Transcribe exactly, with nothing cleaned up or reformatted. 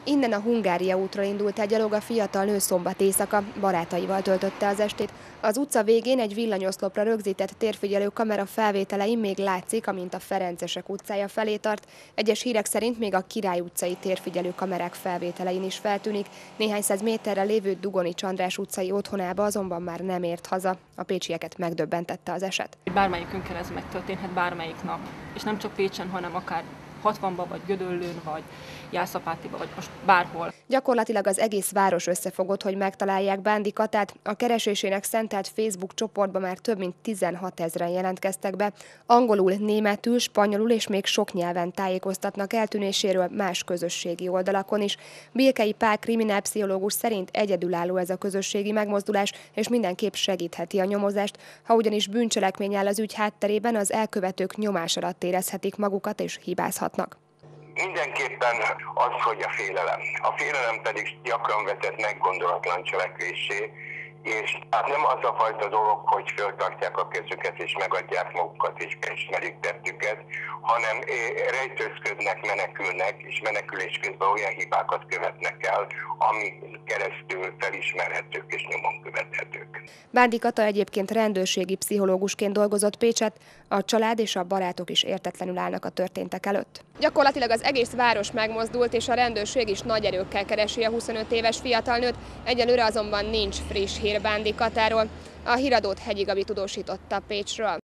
Innen a Hungária útról indult el gyalog a fiatal nő szombat éjszaka, barátaival töltötte az estét. Az utca végén egy villanyoszlopra rögzített térfigyelő kamera felvételein még látszik, amint a Ferencesek utcája felé tart. Egyes hírek szerint még a Király utcai térfigyelő kamerák felvételein is feltűnik. Néhány száz méterre lévő Dugonics András utcai otthonába azonban már nem ért haza. A pécsieket megdöbbentette az eset. Bármelyikünkkel ez megtörténhet bármelyik nap, és nem csak Pécsen, hanem akár hatvanba, vagy Gödöllőn, vagy Jászapátiba, vagy most bárhol. Gyakorlatilag az egész város összefogott, hogy megtalálják Bándi Katát. A keresésének szentelt Facebook csoportba már több mint tizenhatezren jelentkeztek be. Angolul, németül, spanyolul és még sok nyelven tájékoztatnak eltűnéséről más közösségi oldalakon is. Bilkei Pál kriminálpszichológus szerint egyedülálló ez a közösségi megmozdulás, és mindenképp segítheti a nyomozást. Ha ugyanis bűncselekmény áll az ügy hátterében, az elkövetők nyomás alatt érezhetik magukat és hibázhatnak. Mindenképpen az, hogy a félelem. A félelem pedig gyakran vezet meggondolatlan cselekvésé, és hát nem az a fajta dolog, hogy föltartják a kezüket és megadják magukat és beismerik tettüket, hanem rejtőzködnek, menekülnek, és menekülés közben olyan hibákat követnek el, ami keresztül felismerhetők és nyomon követhetők. Bándi Kata egyébként rendőrségi pszichológusként dolgozott Pécset, a család és a barátok is értetlenül állnak a történtek előtt. Gyakorlatilag az egész város megmozdult, és a rendőrség is nagy erőkkel keresi a huszonöt éves fiatalnőt, egyelőre azonban nincs friss hír Bándi Katáról. A híradót Hegyi Gabi tudósította Pécsről.